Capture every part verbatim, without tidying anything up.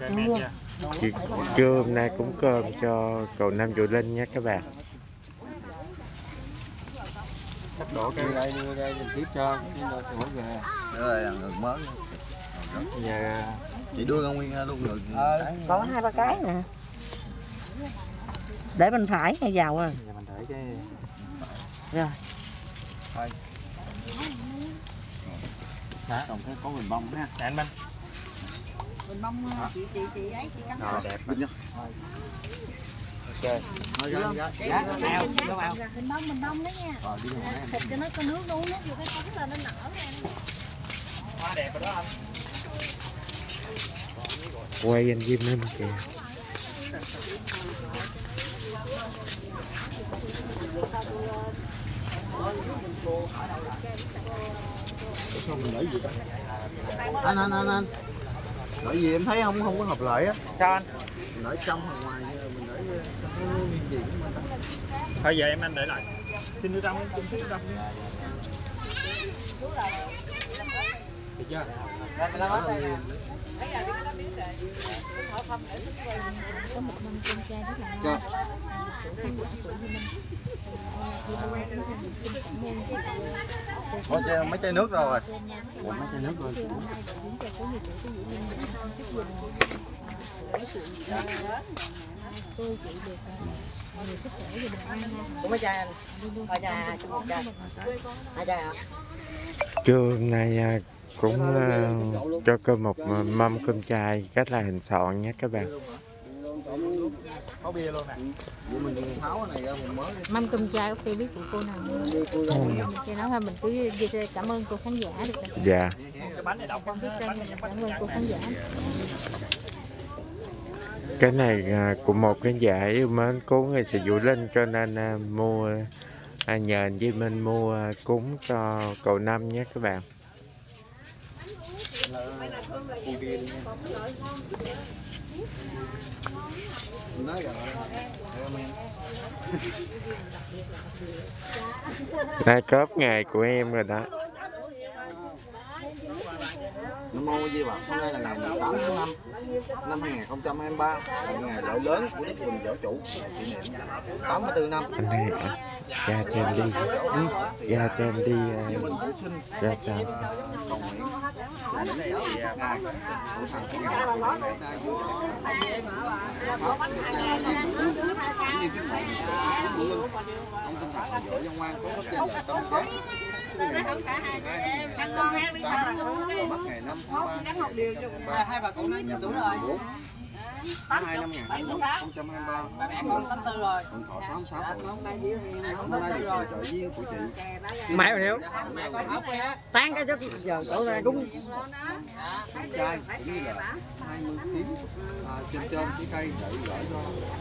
Trưa hôm nay cúng cơm cho cầu Nam Vũ Linh nha các bạn. Sắp đổ cái đây đưa đây mình tiếp cho cái nơi chỗ về. Rồi là ngực mới. Giờ chị đưa con nguyên luôn được. Ờ, có hai ba cái nè. Để bên phải ngay vào rồi. giờ mình để cái Rồi. thôi. Đó, còn cái có mình bông ha. Để anh Minh. Mình mong chị chị chị ấy chị cắm. Rồi đẹp quá. Ok. Thôi ra ra. Dạ, ao, đúng ao. Mình bông mình bông đấy nha. Rồi đi rồi. Xịt cho nó có nước uống nước vô cái cống là nó nở ra. Hoa đẹp rồi đó anh. Quay anh Diêm Minh kìa. Anh anh anh anh. Bởi vì em thấy không không có hợp lợi á. Sao anh? Mình để trong hoặc ngoài mình để nguyên gì Thôi giờ em anh để lại. Xin đưa trong em xin đưa trong đi. Được chưa? Có một năm con trai rất là ngon. Có chai, mấy chai nước rồi. Ủa, mấy chai nước rồi. Tôi chị được nhiều sức khỏe và bình an nha. Của mấy chai anh. Ở nhà cho một chai. Hai chai hả? Trưa hôm nay cũng uh, cho cơm một mâm cơm chay rất là hình sọn nha các bạn. Có bia luôn nè. Mình tháo cái này ra mình mới. Mâm cơm chay tôi biết của cô nào nữa. Chị nói thôi mình cứ cảm ơn cô khán giả được rồi. Dạ. Cái bánh này đọc Con biết kênh mình cảm ơn cô khán giả. Cái này uh, của một khán giả yêu mến cúng nghệ sĩ Vũ Linh cho nên uh, mua uh, nhờ anh Diêm Minh mua uh, cúng cho cầu Năm nhé các bạn. Nay cớp ngày của em rồi đó. Nam mô Di Phật. Hôm nay là ngày mười tám tháng năm năm hai nghìn không trăm hai mươi ba, là ngày lễ lớn của Đức Bình Giáo Chủ, kỷ niệm tám mươi tư năm. Anh này à, cha cho em đi, ừ, cha cho em đi uh, ra sao? Cầu nguyện ngài của thằng của ngài ngày ta vô ông tinh thần giỏi văn ngoan có rất là tâm giác. Ăn ngon ha, đi thăm Mất ngày năm tháng ba hai bà cụ nói đúng rồi. hai năm nghìn không trăm hai mươi ba. Em không tám tư rồi. Mừng thọ sáu mươi sáu tuổi. Hôm nay được sự trợ duyên của chị. Mẹ rồi hiểu. Tán cái chút giờ đổ ra đúng. Chai cũng như là hai mươi ký à, trên trên cái cây để gửi cho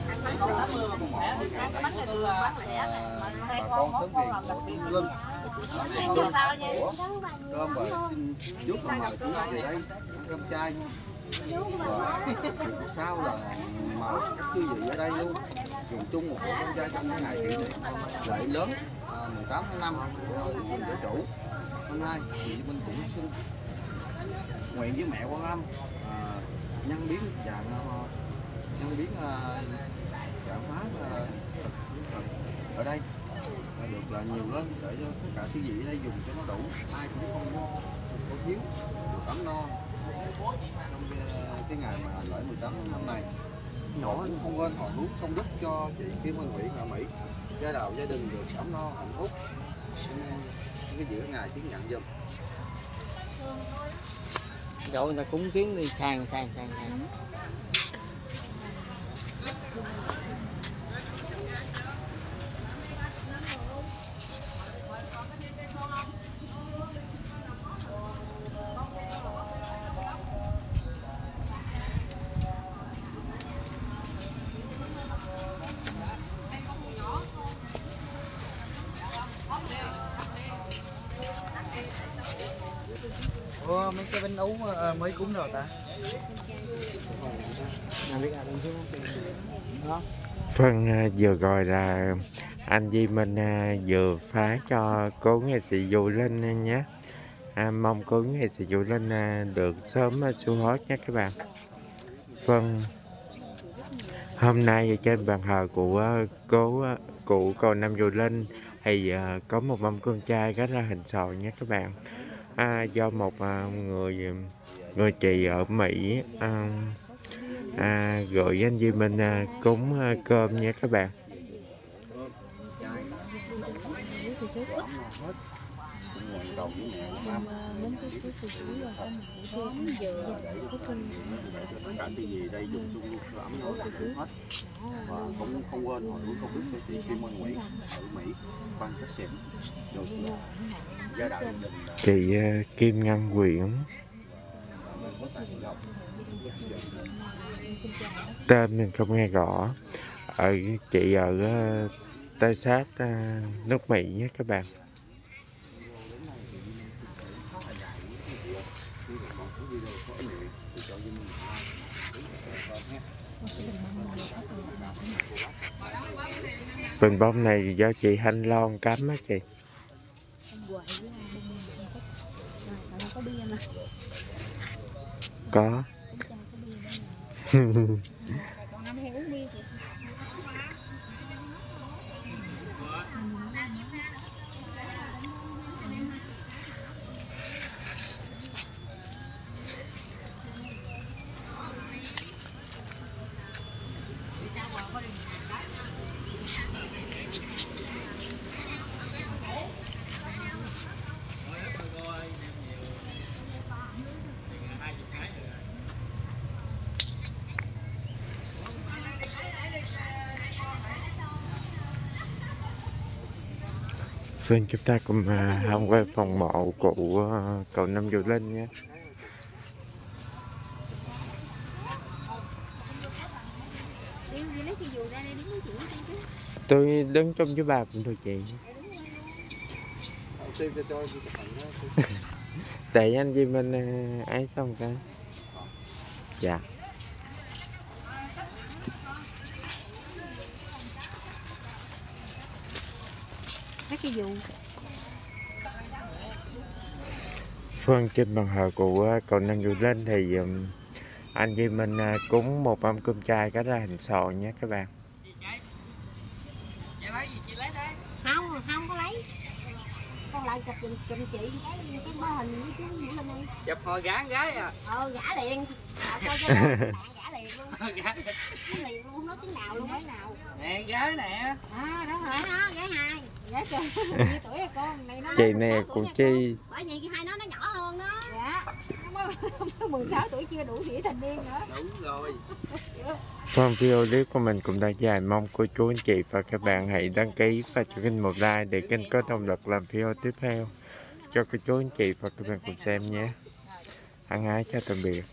bà con sớm tiền của Trung Linh. Của cơm và xin giúp là mời chú về đây ăn cơm chay. Và sau là mời các quý vị ở đây luôn dùng chung một bữa cơm chay trong cái ngày kỷ niệm lễ lớn à, mùng tám tháng năm của Đức Bình Giáo Chủ. Hôm nay thì mình cũng xin nguyện với mẹ Quan Âm à, nhân biến dạng nhân biến dạng phá ở đây được là nhiều lên để cho tất cả quý vị ở đây dùng cho nó đủ, ai cũng không có thiếu, được ấm no trong cái ngày mà lễ mười tám tháng năm này. Nhỏ cũng không quên họ muốn công đức cho chị Kim Văn Nguyễn ở Mỹ, gia đạo gia đình được ấm no hạnh phúc. Cái giữa ngày chứng nhận giùm. Rồi người ta cúng kiến đi sang sang sang sang. Ủa, mấy cái bánh ú mới cúng rồi ta? Phần uh, vừa rồi là anh Di Minh uh, vừa phá cho cố nghệ sĩ Vũ Linh nhé. À, mong cố nghệ sĩ Vũ Linh uh, được sớm uh, xuống hót nhé các bạn. Vâng, hôm nay ở trên bàn thờ của cố cụ cầu Nam Dù Linh thì à, có một mâm cơm chay rất là hình sòi nhé các bạn. À, do một à, người người chị ở Mỹ à, à, gửi anh Duy Minh à, cúng à, cơm nha các bạn. Cả cái gì đây dùng chung luôn ẩm nó cũng hết và không không quên hồi cũng không biết cái chị Kim Anh Nguyễn ở Mỹ ban cách xem rồi gia đạo gia đình là Chị à, Kim Ngân Nguyễn, tên mình không nghe rõ, ở chị ở uh, Texas uh, nước Mỹ nhé các bạn. Bình bông này do chị Thanh Loan cắm á chị. Có. Xin chúng ta cùng uh, tham quan phòng mộ của uh, cầu Nam Dù Linh nhé. Tôi đứng trong với bà cũng thôi chị. Để anh Duy Minh uh, ấy xong cái. Dạ. Cái vụ Vâng, trên bàn thờ của cầu Nam Dù Linh thì um, anh Duy Minh uh, cúng một mâm cơm chay rất là hình sòi nhé các bạn. không không có lấy, con lại chụp giùm chụp chị cái cái mô hình với chú Nguyễn Linh đi. Chụp hồi gã gái à. Ờ gã liền. À, coi cho bạn gã liền luôn. Gã liền luôn, không nói tiếng nào luôn mấy nào. Nè gái nè. À đó rồi đó, gái hai. Gái kìa. Nhiêu tuổi rồi con? Này nó Chị nè cũng chi. Bởi vì hai nó nó nhỏ hơn đó. Dạ. Nó mới mười sáu tuổi chưa đủ tuổi thành niên nữa. Đúng rồi. Vâng, video clip của mình cũng đã dài, mong cô chú anh chị và các bạn hãy đăng ký và cho kênh một like để kênh có động lực làm video tiếp theo cho cô chú anh chị và các bạn cùng xem nhé. Thân ái chào tạm biệt.